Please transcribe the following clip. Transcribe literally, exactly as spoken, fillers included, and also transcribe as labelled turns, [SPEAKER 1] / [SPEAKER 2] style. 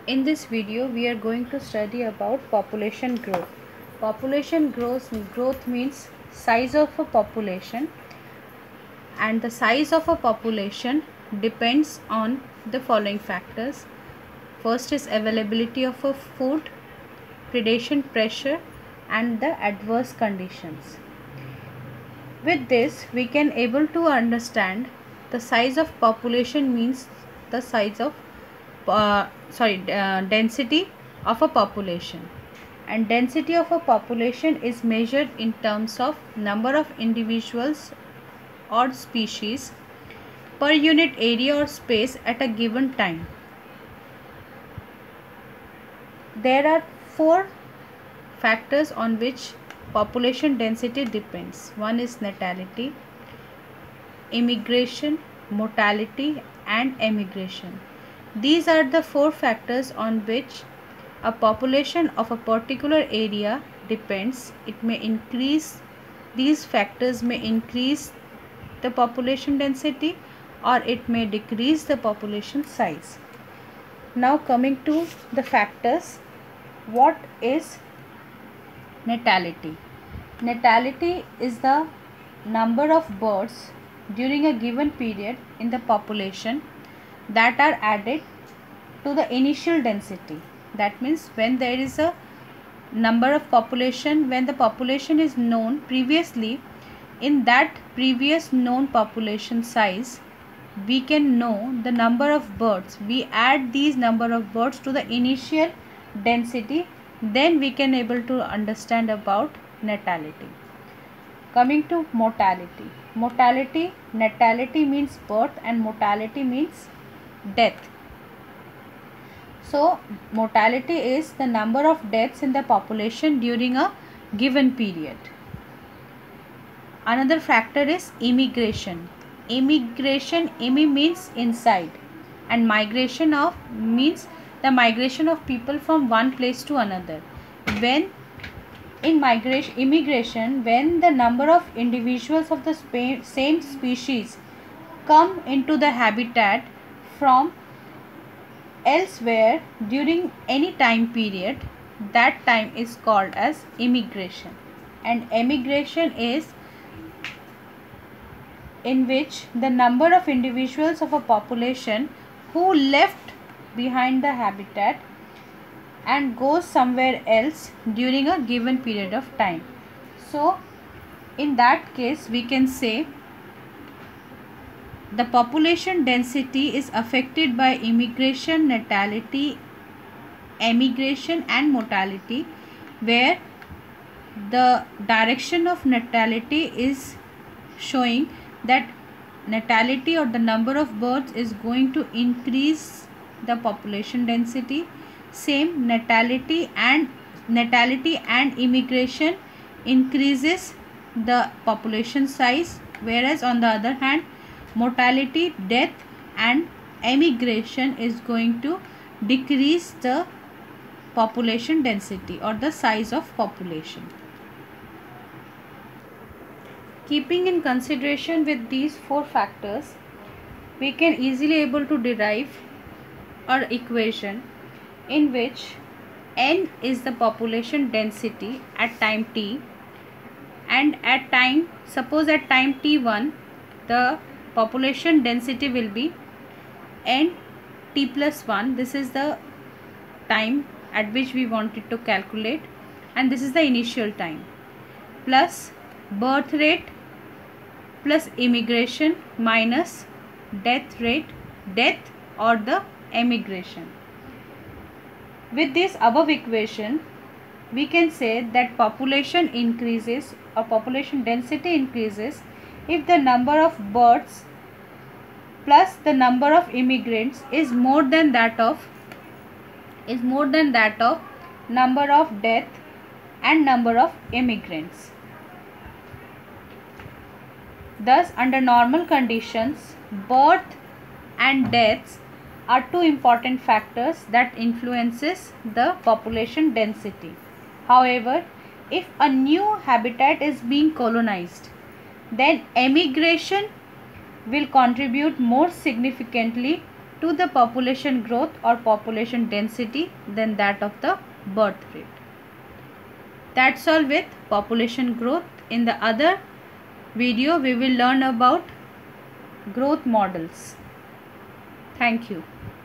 [SPEAKER 1] In this video, we are going to study about population growth. Population growth, growth means size of a population, and the size of a population depends on the following factors. First is availability of a food, predation pressure, and the adverse conditions. With this, we can able to understand the size of population means the size of uh, sorry uh, density of a population, and density of a population is measured in terms of number of individuals or species per unit area or space at a given time. There are four factors on which population density depends. One is natality, immigration, mortality, and emigration. These are the four factors on which a population of a particular area depends. It may increase, these factors may increase the population density, or it may decrease the population size. Now coming to the factors, what is natality? Natality is the number of births during a given period in the population that are added to the initial density. That means when there is a number of population, when the population is known previously, in that previous known population size, we can know the number of births. We add these number of births to the initial density, then we can able to understand about natality. Coming to mortality. Mortality, natality means birth and mortality means death. So mortality is the number of deaths in the population during a given period. Another factor is immigration. Immigration, immi means inside, and migration of means the migration of people from one place to another. When in migration, immigration, when the number of individuals of the spa same species come into the habitat from elsewhere during any time period, that time is called as immigration. And emigration is in which the number of individuals of a population who left behind the habitat and goes somewhere else during a given period of time. So in that case, we can say the population density is affected by immigration, natality, emigration, and mortality, where the direction of natality is showing that natality or the number of births is going to increase the population density. Same, natality and natality and immigration increases the population size, whereas on the other hand, mortality, death, and emigration is going to decrease the population density or the size of population. Keeping in consideration with these four factors, we can easily able to derive an equation in which n is the population density at time t, and at time, suppose at time t one, the population density will be n t plus one. This is the time at which we wanted to calculate, and this is the initial time, plus birth rate plus immigration minus death rate, death or the emigration. With this above equation, we can say that population increases or population density increases if the number of births plus the number of immigrants is more than that of is more than that of number of death and number of immigrants. Thus, under normal conditions, birth and deaths are two important factors that influences the population density. However, if a new habitat is being colonized, then emigration will contribute more significantly to the population growth or population density than that of the birth rate. That's all with population growth. In the other video, we will learn about growth models. Thank you.